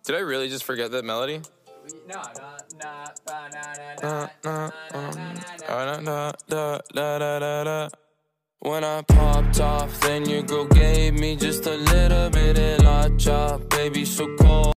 Did I really just forget that melody? No. When I popped off, then your girl gave me just a little bit of la chop. Baby, so cold.